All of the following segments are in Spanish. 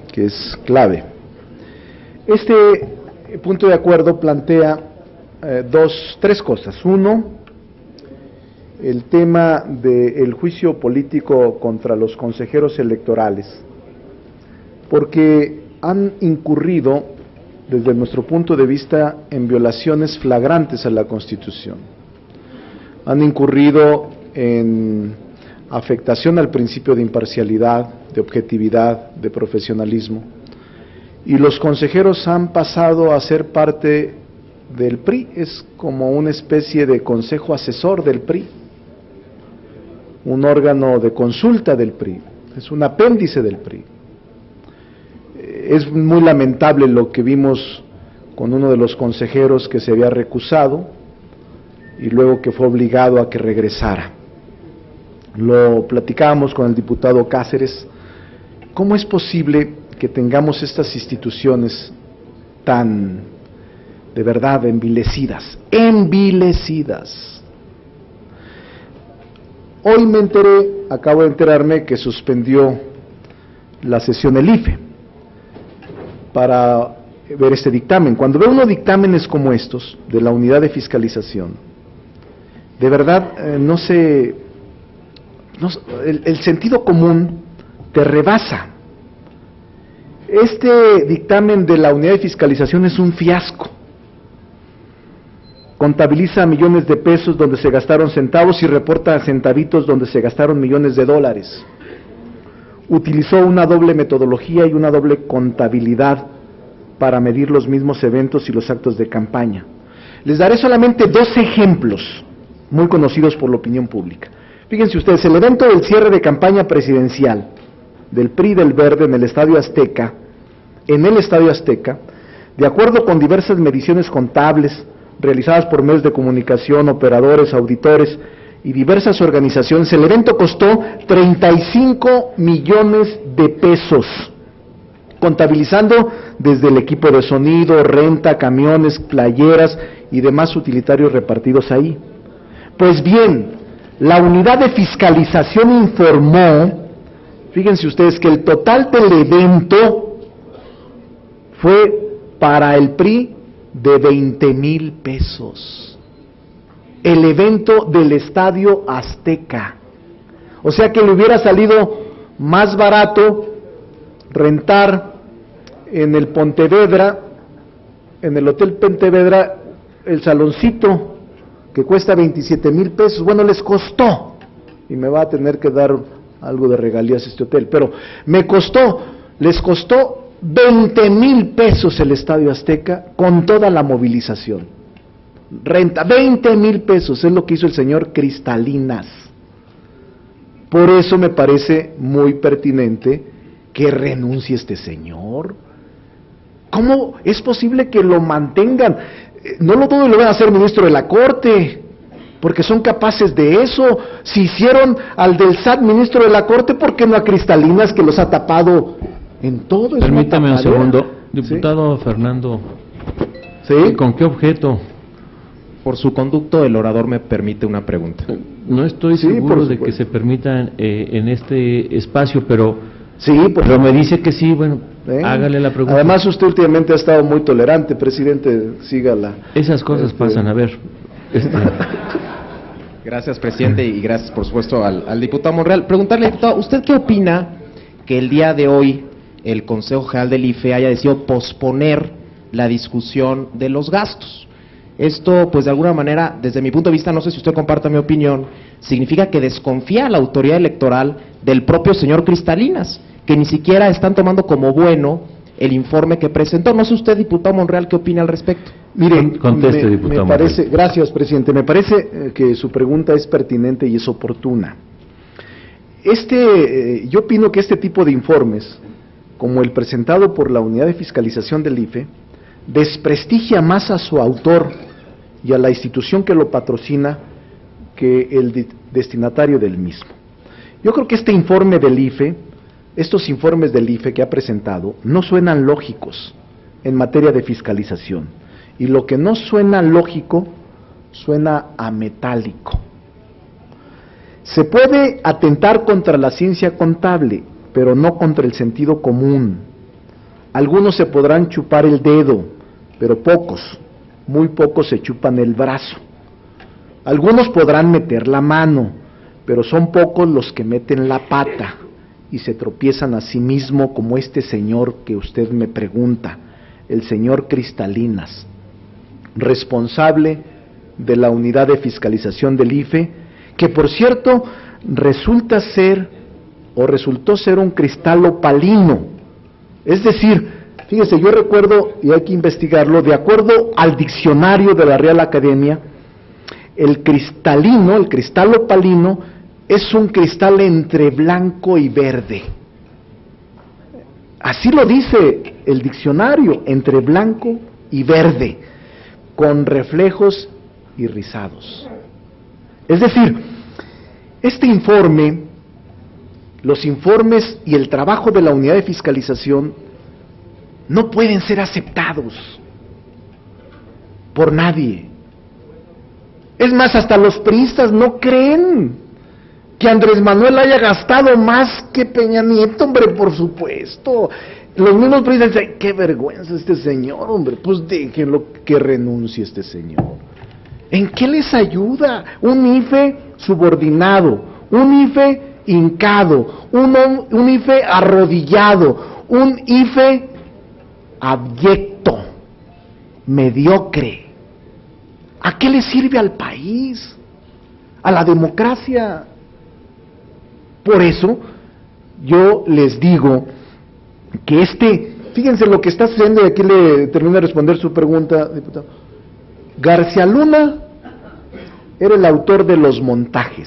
que es clave. Este punto de acuerdo plantea tres cosas. Uno, el tema del juicio político contra los consejeros electorales, porque han incurrido, desde nuestro punto de vista, en violaciones flagrantes a la Constitución. Han incurrido en afectación al principio de imparcialidad, de objetividad, de profesionalismo, y los consejeros han pasado a ser parte del PRI, es como una especie de consejo asesor del PRI, un órgano de consulta del PRI, es un apéndice del PRI. Es muy lamentable lo que vimos con uno de los consejeros que se había recusado y luego que fue obligado a que regresara. Lo platicábamos con el diputado Cáceres. ¿Cómo es posible que tengamos estas instituciones tan, de verdad, envilecidas? ¡Envilecidas! Hoy acabo de enterarme que suspendió la sesión el IFE para ver este dictamen. Cuando ve uno dictámenes como estos, de la unidad de fiscalización, de verdad, el sentido común te rebasa. Este dictamen de la unidad de fiscalización es un fiasco. Contabiliza millones de pesos donde se gastaron centavos y reporta centavitos donde se gastaron millones de dólares. Utilizó una doble metodología y una doble contabilidad para medir los mismos eventos y los actos de campaña. Les daré solamente dos ejemplos muy conocidos por la opinión pública. Fíjense ustedes, el evento del cierre de campaña presidencial del PRI del Verde en el Estadio Azteca, de acuerdo con diversas mediciones contables realizadas por medios de comunicación, operadores, auditores y diversas organizaciones, el evento costó 35 millones de pesos, contabilizando desde el equipo de sonido, renta, camiones, playeras y demás utilitarios repartidos ahí. Pues bien, la unidad de fiscalización informó, fíjense ustedes, que el total del evento fue para el PRI de 20,000 pesos. El evento del Estadio Azteca. O sea que le hubiera salido más barato rentar en el Pontevedra, en el Hotel Pontevedra, el saloncito que cuesta 27,000 pesos. Bueno, les costó, y me va a tener que dar algo de regalías este hotel, pero les costó 20,000 pesos el Estadio Azteca con toda la movilización. Renta, 20,000 pesos, es lo que hizo el señor Cristalinas. Por eso me parece muy pertinente que renuncie este señor. ¿Cómo es posible que lo mantengan? No lo todo lo van a hacer ministro de la Corte, porque son capaces de eso. Si hicieron al del SAT ministro de la Corte, ¿por qué no a Cristalinas, que los ha tapado en todo? Permítame un segundo, diputado. ¿Sí? Fernando, ¿sí? ¿Con qué objeto? Por su conducto, el orador me permite una pregunta. No estoy seguro de que se permitan en este espacio, pero sí, pero me dice que sí. Bueno, hágale la pregunta. Además, usted últimamente ha estado muy tolerante, presidente, sígala. Esas cosas pasan, a ver. Gracias, presidente, y gracias, por supuesto, al diputado Monreal. Preguntarle, diputado, ¿usted qué opina que el día de hoy el Consejo General del IFE haya decidido posponer la discusión de los gastos? Esto, pues de alguna manera, desde mi punto de vista, no sé si usted comparta mi opinión, significa que desconfía la autoridad electoral del propio señor Cristalinas, que ni siquiera están tomando como bueno el informe que presentó. No sé usted, diputado Monreal, ¿qué opina al respecto? Mire, conteste, diputado Monreal. Gracias, presidente. Me parece que su pregunta es pertinente y es oportuna. Yo opino que este tipo de informes, como el presentado por la Unidad de Fiscalización del IFE, desprestigia más a su autor y a la institución que lo patrocina que el destinatario del mismo. Yo creo que estos informes del IFE que ha presentado no suenan lógicos en materia de fiscalización, y lo que no suena lógico suena a metálico. Se puede atentar contra la ciencia contable, pero no contra el sentido común. Algunos se podrán chupar el dedo, pero pocos, muy pocos se chupan el brazo. Algunos podrán meter la mano, pero son pocos los que meten la pata y se tropiezan a sí mismo, como este señor que usted me pregunta, el señor Cristalinas, responsable de la unidad de fiscalización del IFE, que por cierto resultó ser un cristal opalino. Es decir, fíjese, yo recuerdo, y hay que investigarlo, de acuerdo al diccionario de la Real Academia, el cristalino, el cristal opalino, es un cristal entre blanco y verde. Así lo dice el diccionario, entre blanco y verde, con reflejos irisados. Es decir, este informe, los informes y el trabajo de la unidad de fiscalización no pueden ser aceptados por nadie. Es más, hasta los priistas no creen que Andrés Manuel haya gastado más que Peña Nieto, hombre, por supuesto. Los mismos priistas dicen, qué vergüenza este señor, hombre, pues déjenlo que renuncie este señor. ¿En qué les ayuda? Un IFE subordinado, un IFE hincado, un IFE arrodillado, un IFE abyecto, mediocre. ¿A qué le sirve al país? A la democracia. Por eso, yo les digo que fíjense lo que está sucediendo, y aquí le termino de responder su pregunta, diputado. García Luna era el autor de los montajes,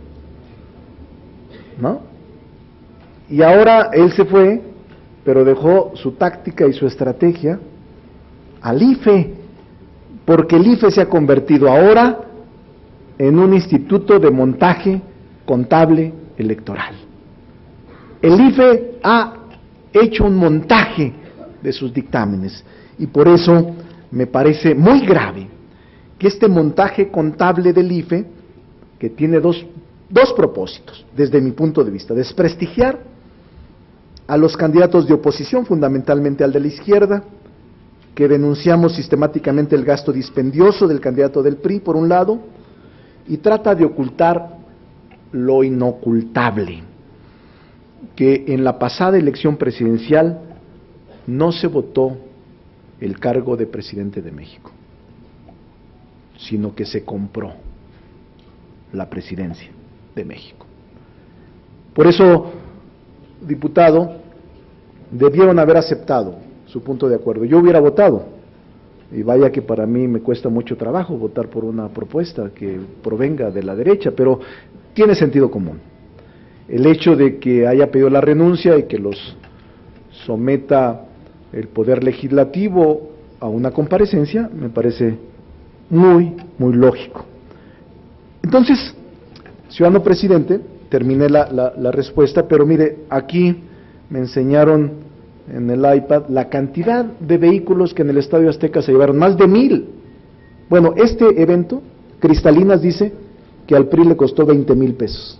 ¿no? Y ahora él se fue, pero dejó su táctica y su estrategia al IFE, porque el IFE se ha convertido ahora en un instituto de montaje contable electoral. El IFE ha hecho un montaje de sus dictámenes, y por eso me parece muy grave que este montaje contable del IFE, que tiene dos propósitos, desde mi punto de vista: desprestigiar a los candidatos de oposición, fundamentalmente al de la izquierda, que denunciamos sistemáticamente el gasto dispendioso del candidato del PRI, por un lado, y trata de ocultar lo inocultable, que en la pasada elección presidencial no se votó el cargo de presidente de México, sino que se compró la presidencia de México. Por eso, diputado, debieron haber aceptado su punto de acuerdo. Yo hubiera votado, y vaya que para mí me cuesta mucho trabajo votar por una propuesta que provenga de la derecha, pero tiene sentido común. El hecho de que haya pedido la renuncia y que los someta el Poder Legislativo a una comparecencia me parece muy, muy lógico. Entonces, ciudadano presidente, terminé la respuesta, pero mire, aquí me enseñaron en el iPad la cantidad de vehículos que en el Estadio Azteca se llevaron, más de 1,000. Bueno, este evento, Cristalinas dice que al PRI le costó 20,000 pesos.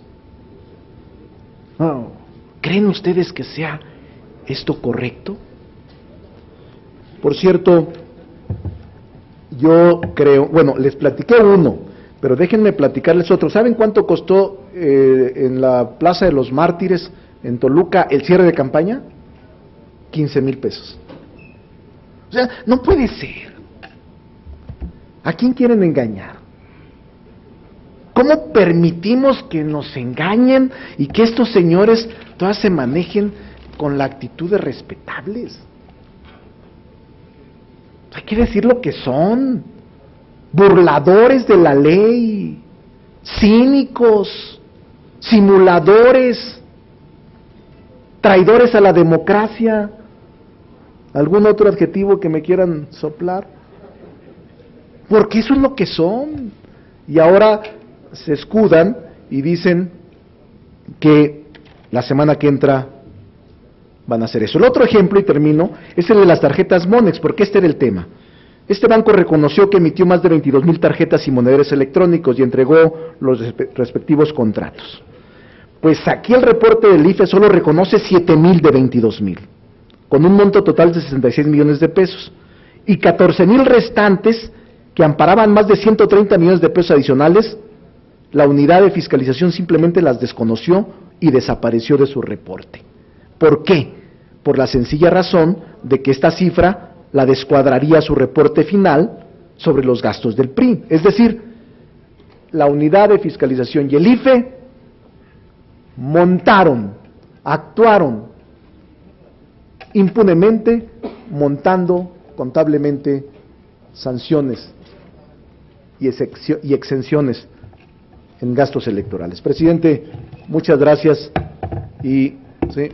Oh, ¿creen ustedes que sea esto correcto? Por cierto, yo creo, bueno, les platiqué uno, pero déjenme platicarles otro. ¿Saben cuánto costó en la Plaza de los Mártires, en Toluca, el cierre de campaña? 15,000 pesos. O sea, no puede ser. ¿A quién quieren engañar? ¿Cómo permitimos que nos engañen y que estos señores todas se manejen con la actitud de respetables? Hay que decir lo que son: burladores de la ley, cínicos, simuladores, traidores a la democracia. ¿Algún otro adjetivo que me quieran soplar? Porque eso es lo que son. Y ahora se escudan y dicen que la semana que entra van a hacer eso. El otro ejemplo, y termino, es el de las tarjetas Monex, porque este era el tema. Este banco reconoció que emitió más de 22,000 tarjetas y monederos electrónicos y entregó los respectivos contratos. Pues aquí el reporte del IFE solo reconoce 7,000 de 22,000. con un monto total de 66 millones de pesos, y 14,000 restantes que amparaban más de 130 millones de pesos adicionales, la unidad de fiscalización simplemente las desconoció y desapareció de su reporte. ¿Por qué? Por la sencilla razón de que esta cifra la descuadraría su reporte final sobre los gastos del PRI. Es decir, la unidad de fiscalización y el IFE actuaron impunemente, montando contablemente sanciones y exenciones en gastos electorales. Presidente, muchas gracias y sí.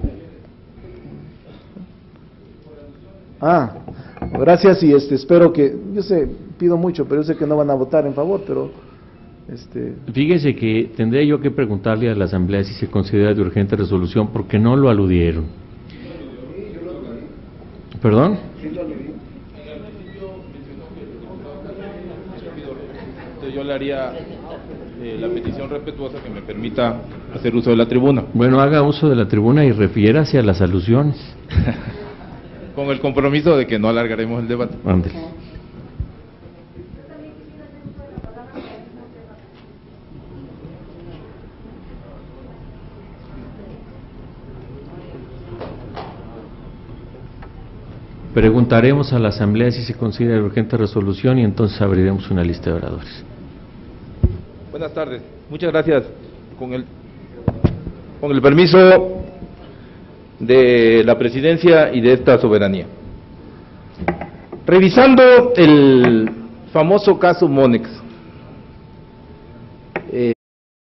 Gracias y espero que, yo sé, pido mucho, pero yo sé que no van a votar en favor, pero Fíjese que tendría yo que preguntarle a la Asamblea si se considera de urgente resolución, porque no lo aludieron. ¿Perdón? Yo le haría la petición respetuosa que me permita hacer uso de la tribuna. Bueno, haga uso de la tribuna y refiérase a las alusiones. Con el compromiso de que no alargaremos el debate. Ándale. Preguntaremos a la Asamblea si se considera de urgente resolución y entonces abriremos una lista de oradores. Buenas tardes, muchas gracias. Con el permiso de la presidencia y de esta soberanía. Revisando el famoso caso Monex,